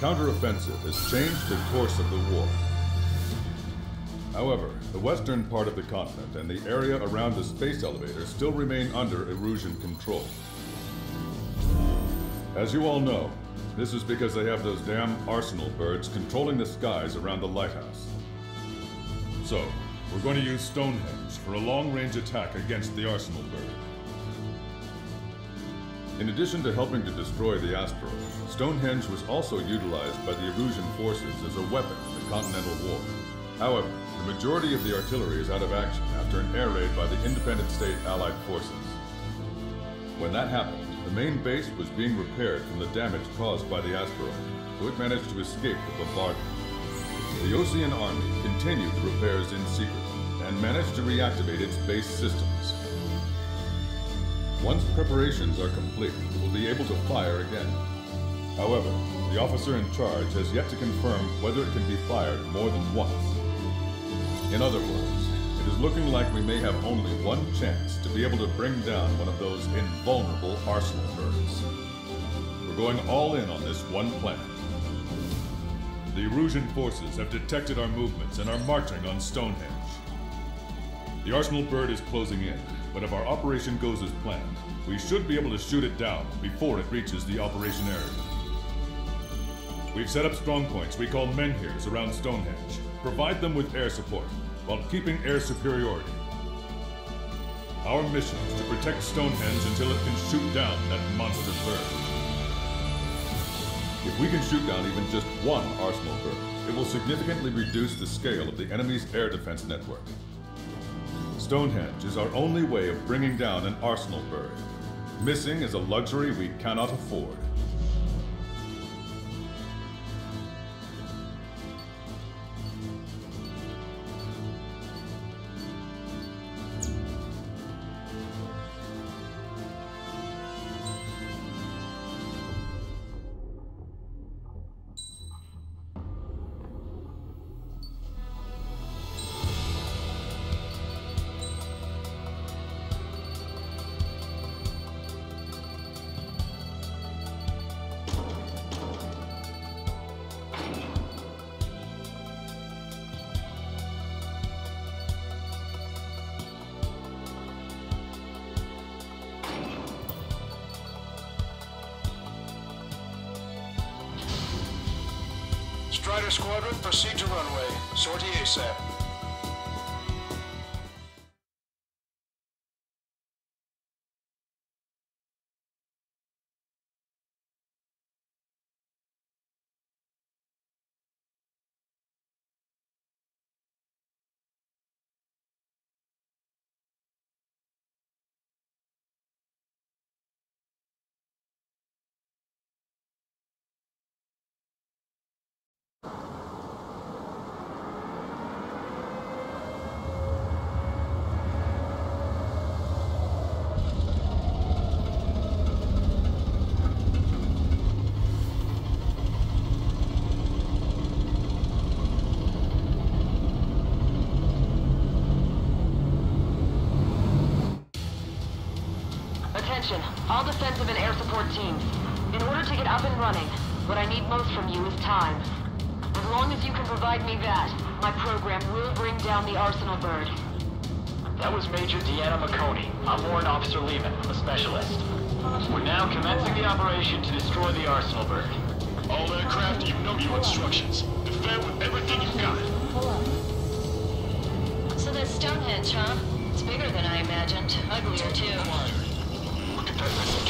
counteroffensive has changed the course of the war. However, the western part of the continent and the area around the space elevator still remain under Erusean control. As you all know, this is because they have those damn arsenal birds controlling the skies around the lighthouse. So, we're going to use Stonehenge for a long-range attack against the arsenal bird. In addition to helping to destroy the asteroid, Stonehenge was also utilized by the Erusean forces as a weapon in the Continental War. However, the majority of the artillery is out of action after an air raid by the independent state Allied forces. When that happened, the main base was being repaired from the damage caused by the asteroid, so it managed to escape the bombardment. The Osean army continued the repairs in secret and managed to reactivate its base systems. Once preparations are complete, we will be able to fire again. However, the officer in charge has yet to confirm whether it can be fired more than once. In other words, it is looking like we may have only one chance to be able to bring down one of those invulnerable arsenal birds. We're going all in on this one plan. The Erusean forces have detected our movements and are marching on Stonehenge. The arsenal bird is closing in, but if our operation goes as planned, we should be able to shoot it down before it reaches the operation area. We've set up strongpoints we call menhirs around Stonehenge. Provide them with air support, while keeping air superiority. Our mission is to protect Stonehenge until it can shoot down that monster bird. If we can shoot down even just one arsenal bird, it will significantly reduce the scale of the enemy's air defense network. Stonehenge is our only way of bringing down an arsenal bird. Missing is a luxury we cannot afford. Strider Squadron, proceed to runway. Sortie ASAP. All defensive and air support teams. In order to get up and running, what I need most from you is time. As long as you can provide me that, my program will bring down the arsenal bird. That was Major Deanna McConey. I'm Warrant Officer Lehman, a specialist. We're now commencing the operation to destroy the arsenal bird. All aircraft, you know your instructions. Defend with everything you've got. So that's Stonehenge, huh? It's bigger than I imagined. Uglier, too. Are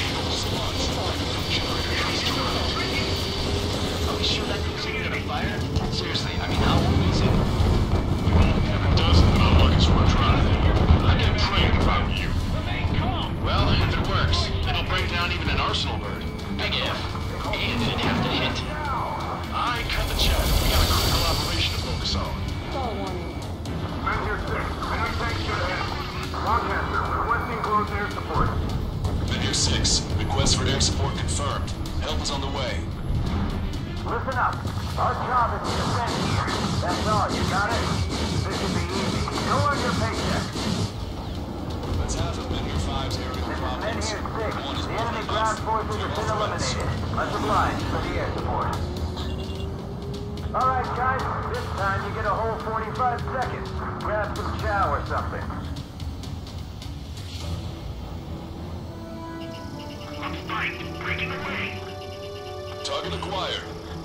we sure that thing's gonna fire? Seriously, I mean, how old is it? If it doesn't, then I'll look it's worth trying. I'd get praying if I were you. Well, if it works, it'll break down even an arsenal bird. Big if. And it'd have to hit. I ain't cut the chat. We got a critical operation to focus on. Menhir 6, enemy tank should ahead. Broadcaster, requesting close air support. Menhir 6, request for air support confirmed. Help is on the way. Listen up. Our job is to defend here. That's all, you got it? This should be easy. Go on your paycheck. That's half of Menhir 5's area of province. Menhir 6, the enemy ground forces have been eliminated. Much obliged for the air support. Alright, guys, this time you get a whole 45 seconds. Grab some chow or something. Fight, breaking away. Target acquired.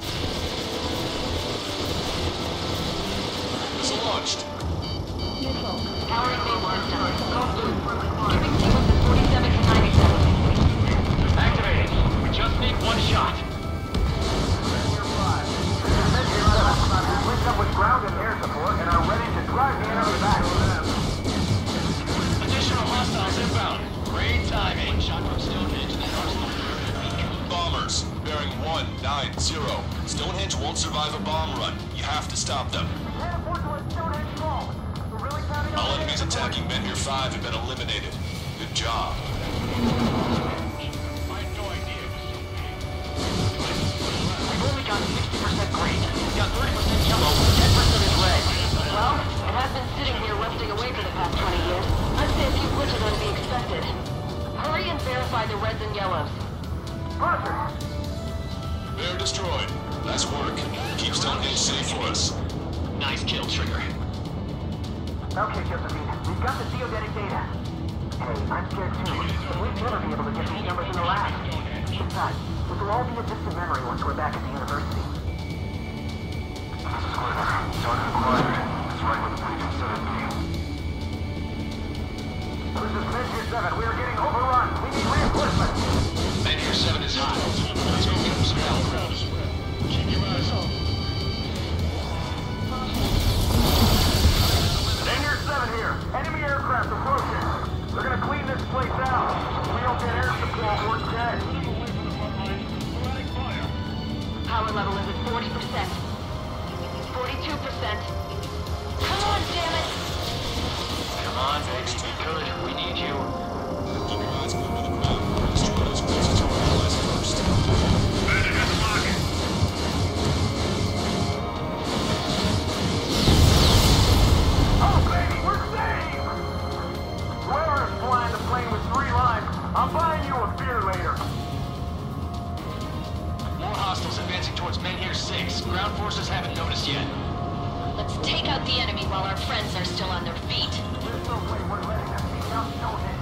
Missile launched. Powering main system. Go blue. Skipping sequence is 47 to 97. Activating. We just need one shot. Linked up with ground and air support and are ready to drive the enemy back. Additional hostiles inbound. Great timing. Shot from Stonehenge and Arsenal. Bombers, bearing 190. Stonehenge won't survive a bomb run. You have to stop them. All enemies attacking Menhir 5 have been eliminated. Good job. We've only got 60% green. We've got 30% yellow, 10% is red. Well, it has been sitting here rusting away for the past 20 years. I'd say a few glitches are to be expected. Hurry and verify the reds and yellows. Roger. They're destroyed. Nice work. Keep Stonehenge safe for us. Nice kill, Trigger. Okay, Josephine, we've got the geodetic data. Hey, I'm scared too, but we'll never be able to get these numbers in the lab. Besides, this will all be a distant memory once we're back at the university. Target acquired. It's right where the briefing said it'd be. This is Menhir 7. We are getting overrun. We need reinforcements. Menhir 7 is hot. Let's go get him some help. Keep your eyes on. Menhir 7 here. Enemy aircraft approaching. They're gonna clean this place out. We don't get air support, we're dead. Power level is at 40%. 42%. Come on, damn it! Come on, baby. Be good. We need you. Keep your eyes open to the ground. Destroy those closest to our allies first. Better hit the market. Oh, baby, we're saved! Whoever's flying the plane with 3 lines, I'm buying you a beer later. More hostiles advancing towards Menhir 6. Ground forces haven't noticed yet. Let's take out the enemy while our friends are still on their feet. There's no way we're letting them take out Stonehenge.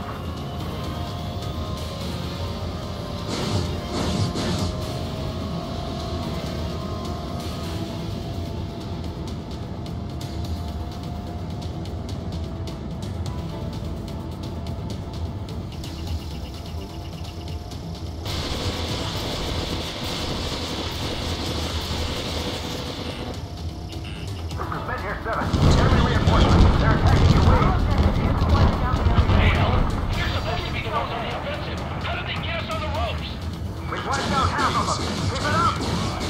Menhir 7. Enemy reinforcements. They're attacking your wing. Hey, Ellen, you're supposed to be the most on the offensive. How did they get us on the ropes? We've wiped out half of them. Keep it up!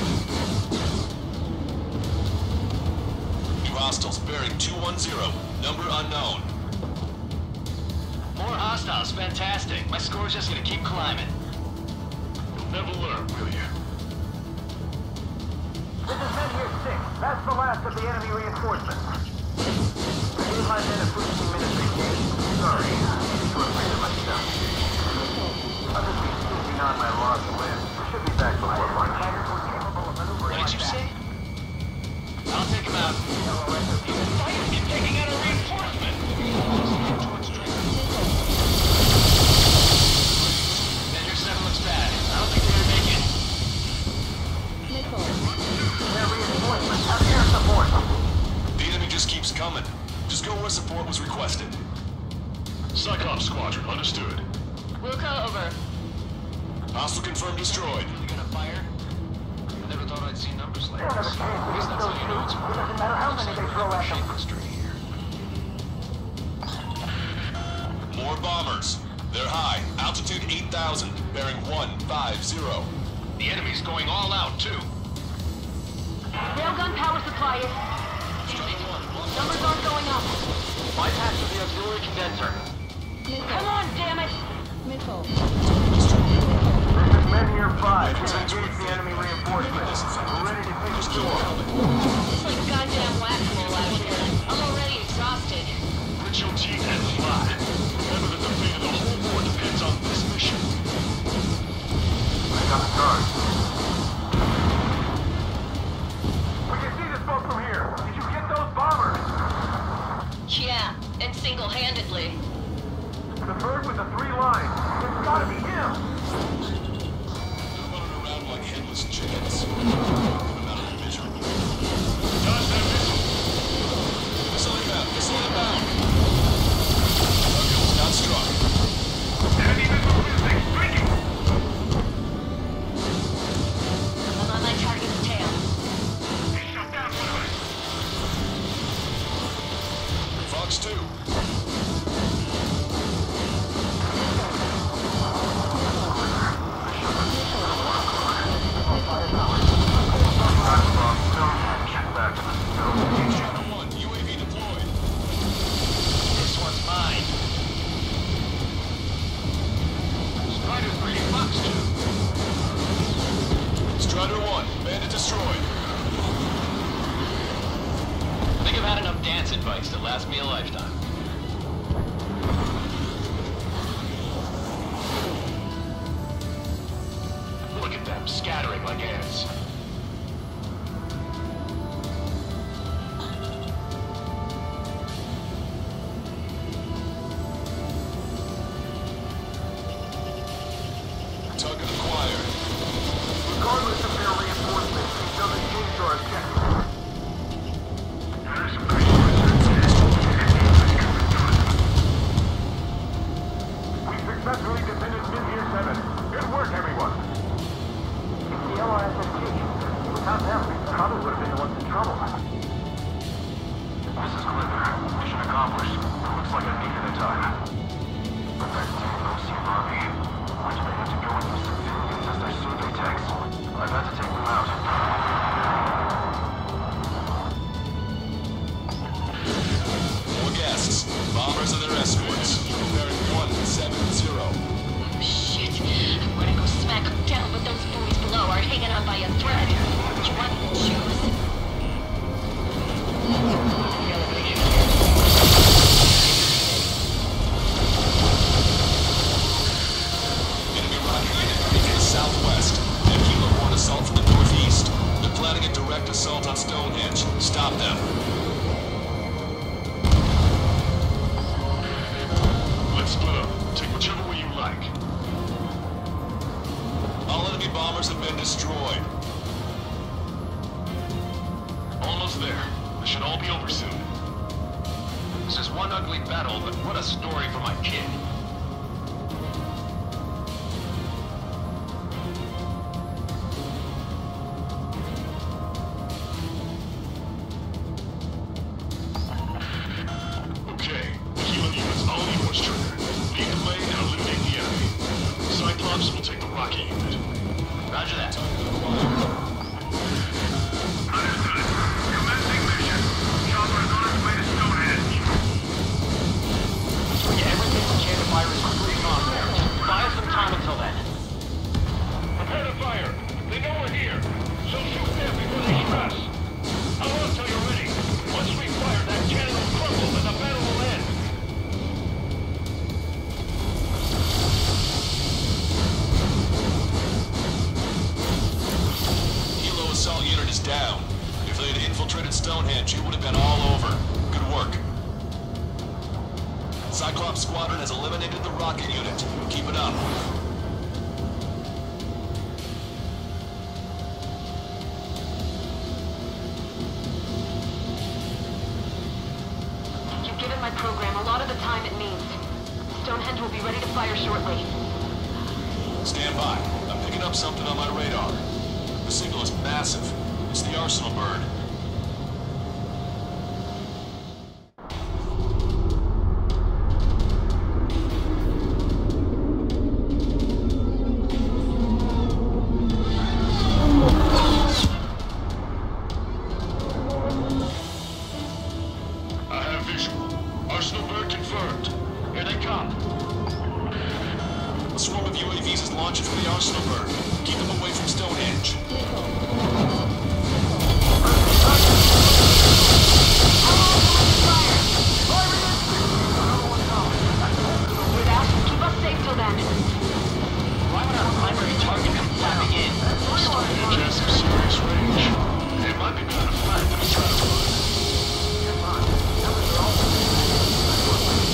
New hostiles bearing 210. Number unknown. More hostiles. Fantastic. My score's just gonna keep climbing. You'll never learn, will you? This is Menhir 6. That's the last of the enemy reinforcements. Here's my men of 15 minutes engaged. Sorry, I'm afraid of myself. I'll just be snooping on my lost limbs. We should be back before lunch. What did you say? I'll take him out. Fighters keep taking out a reinforcement. Menhir 7 looks bad. I don't think they're gonna make it. Their reinforcements have air support. The enemy just keeps coming. Just go where support was requested. Cyclops Squadron, understood. Wilco, over. Hostile confirmed destroyed. You gonna fire? I never thought I'd see numbers like They'll never this. change. I guess that's how you know it's It doesn't matter how many they throw at them. straight here. More bombers. They're high. Altitude 8,000. Bearing 150. The enemy's going all out, too. Railgun power supply is... Numbers aren't going up. Bypass to the auxiliary condenser. Come on, damn it! This is Menhir 5. Here to engage the enemy reinforcements. We're ready to take the door. It's like goddamn whack-a-mole out here. I'm already exhausted. Grit your teeth and fly. Remember that the fate of the whole war depends on this mission. I got the charge. We can single-handedly. The bird with the 3 lines. It's gotta be him! They're running around like headless chickens. Get them out of the vision. Dodge that missile. Missile inbound! Missile inbound! Target was not struck. Heavy missile physics striking. I'm on my target's tail. He shot down one of us. Fox 2. Back to the Stonehenge. Channel 1, UAV deployed. This one's mine. Strider 3, Fox 2. Strider 1, bandit destroyed. I think I've had enough dance invites to last me a lifetime. Look at them, scattering like ants. Target acquired. Regardless of their reinforcements, they doesn't change our objective. There's some pretty We successfully defended Mid-Year 7. Good work, everyone. It's the LRSSG. Without them, we probably would have been the ones in trouble. This is Clipper. Mission accomplished. Looks like a need at a time. Protecting Erusean army. Which may have to go into civilians as their survey tanks. I've had to take them out. More guests. Bombers and their escorts. Preparing 170. Shit. I wanna go smack them down, but those boys below are hanging on by a thread. Which one to choose? Enemy rocket unit to the southwest. And Kilo 1 assault from the northeast. They're planning a direct assault on Stonehenge. Stop them. Let's split up. Take whichever way you like. All enemy bombers have been destroyed. Almost there. This should all be over soon. This is one ugly battle, but what a story for my kid. Okay. Kilo units, all yours, Trigger. Lead the way and eliminate the enemy. Cyclops will take the rocket unit. Roger that. Understood. Commencing mission. Chopper is on its way to Stonehenge. Get everything we can to fire as quickly as possible. Just buy us some time until then. Prepare to fire. They know we're here. So shoot them before they shoot us. I won't till you're ready. Once we fire, that cannon will crumble and the battle will end. Kilo assault unit is down. If they had infiltrated Stonehenge, it would have been all over. Good work. Cyclops Squadron has eliminated the rocket unit. Keep it up. You've given my program a lot of the time it needs. Stonehenge will be ready to fire shortly. Stand by. I'm picking up something on my radar. The signal is massive. It's the Arsenal bird. I have visual. Arsenal bird confirmed. Here they come. A swarm of UAVs is launching from the Arsenal bird. Keep them away from Stonehenge. We're out. Keep us safe till then. Why would our primary target come flapping in? Stonehenge has some serious range. It might be better to flag than to try to run.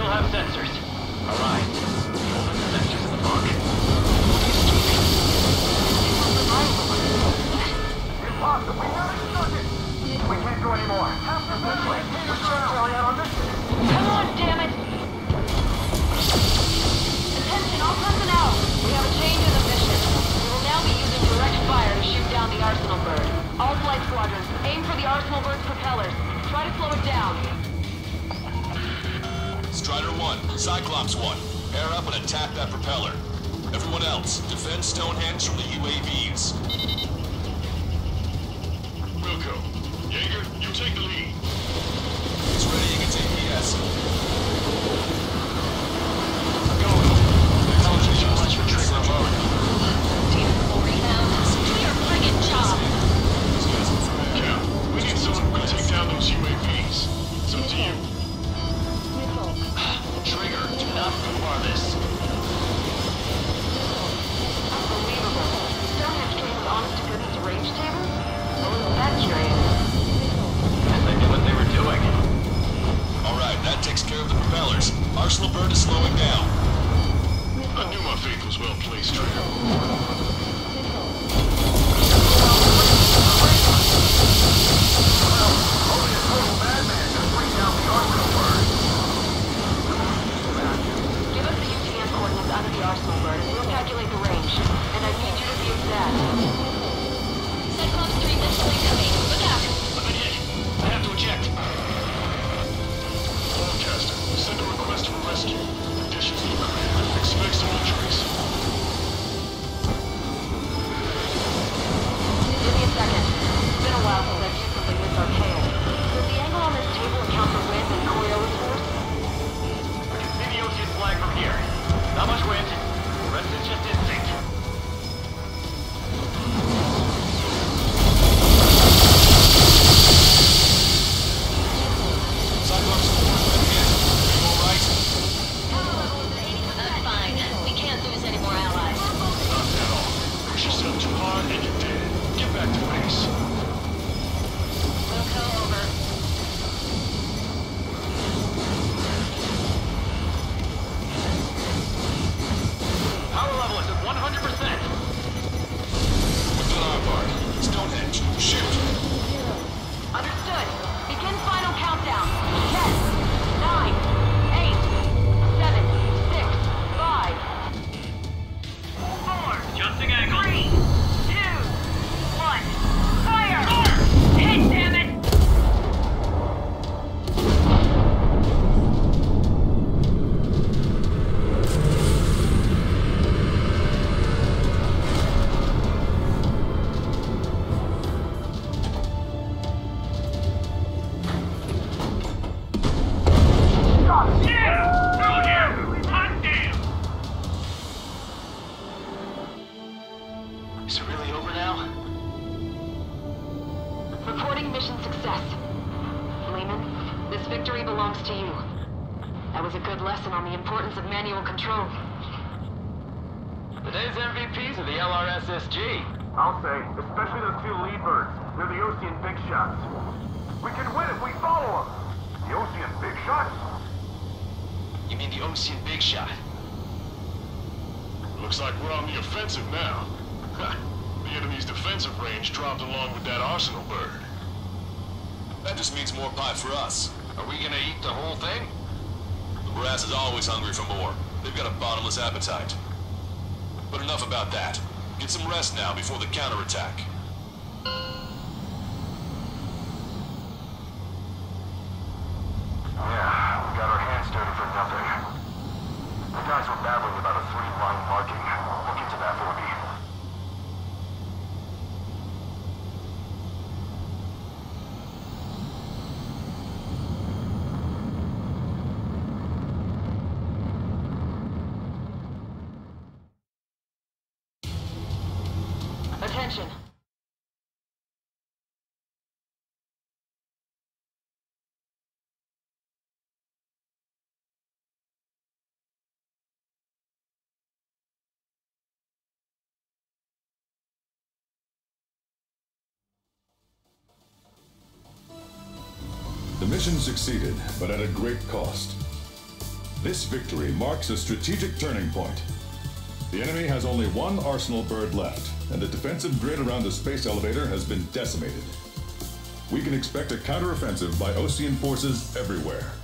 have sensors. Alright. The oldest sensors in the book. Impossible. We gotta start it. We can't do any more. Half the vessel is going out on this. Come on, damn it! Attention, all personnel! We have a change in the mission. We will now be using direct fire to shoot down the Arsenal bird. All flight squadrons, aim for the Arsenal bird's propellers. Try to slow it down. Strider 1, Cyclops 1, air up and attack that propeller. Everyone else, defend Stonehenge from the UAVs. Wilco. Jaeger, you take the lead. It's readying its APS. Intelligence units for trigger mode. Team 40 now. Do your friggin' job. Cap, we need someone who can take down those UAVs. It's up to you. Trigger, do not far this. Unbelievable. Stonehenge came with honest to goodness range tables? A little that curious. Guess they knew what they were doing. Alright, that takes care of the propellers. Arsenal bird is slowing down. I knew my faith was well placed, Trigger. Only a total madman can bring down the Arsenal bird. Give us the UTM coordinates under the Arsenal bird and we'll calculate the range. And I need you to be exact. Cyclops 3 missile incoming. Look out. I've been hit. I have to eject. Broadcaster, send a request for rescue. Conditions look clear. Expect some injuries. Give me a second. It's been a while since I've used something this archaic. Does the angle on this table account for wind and Coriolis force? I can see the Usean flag from here. Not much wind. The rest is just instinct. Cyclops 4 went in. Are you alright? I'm fine. We can't lose any more allies. Not at all. Push yourself too hard and you're dead. Get back to base. Wilco over. Power level is at 100%. We've done our part. Stonehenge, shoot! Understood. Begin final countdown. 10, 9, 8, 7, 6, 5, 4, Adjusting angle. 3, 2, 1. Fire! Hit, damn it! Is it really over now? Reporting mission success. Lehman, this victory belongs to you. That was a good lesson on the importance of manual control. Today's MVPs are the LRSSG. I'll say, especially those two lead birds. They're the Usean big shots. We can win if we follow them. The Usean big shots? You mean the Usean big shot? Looks like we're on the offensive now. The enemy's defensive range dropped along with that Arsenal bird. That just means more pie for us. Are we gonna eat the whole thing? The brass is always hungry for more. They've got a bottomless appetite. But enough about that. Get some rest now before the counterattack. Yeah, we got our hands dirty for nothing. The guys were babbling about a 3-line marking. Look into that for me. Attention. The mission succeeded, but at a great cost. This victory marks a strategic turning point. The enemy has only one arsenal bird left, and the defensive grid around the space elevator has been decimated. We can expect a counteroffensive by Osean forces everywhere.